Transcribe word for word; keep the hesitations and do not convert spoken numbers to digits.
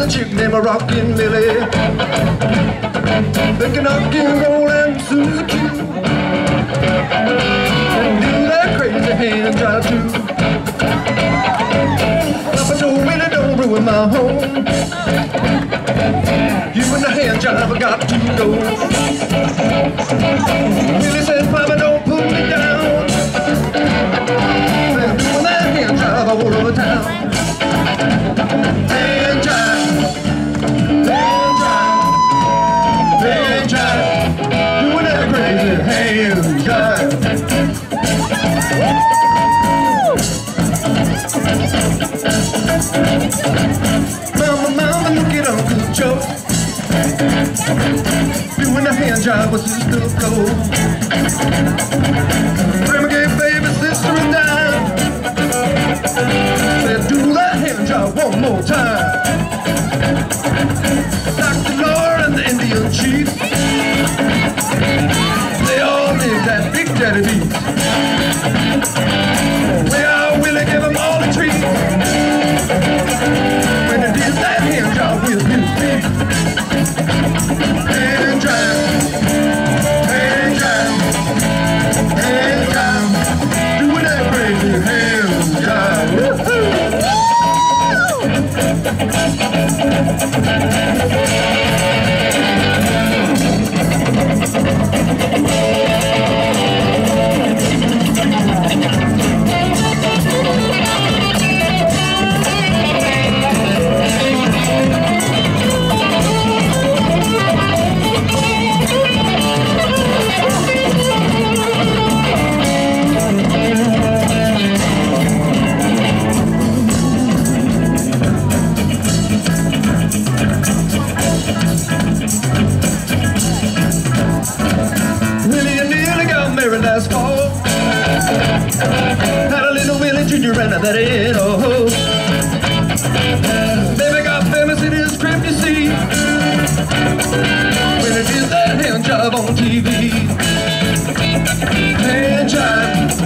chick named a Rockin' Lily. They can knock and roll and Susie Q. And do that crazy hand job too. Papa told Willie, don't ruin my home. You and the hand job got to go. Willie said, Papa, don't put me down. They're doing that hand job all over town. Hand job, hand job, hand job, doing that crazy hand job. Mama, mama, look at Uncle Joe, doing the hand job with his little flow. Grandma gave baby sister a dime. Said do that hand job one more time. Doctor Laura and the Indian chief, they all lived that Big Daddy beat. Well, Willie gave them all a treat when they did that hand job with his feet. Hand job, hand job, hand job, doing that crazy hand job. Woo-hoo! Last fall, had a little Willie Junior and that ain't oh. Baby got famous in his crib, you see, when he did that hand job on T V. Hand job,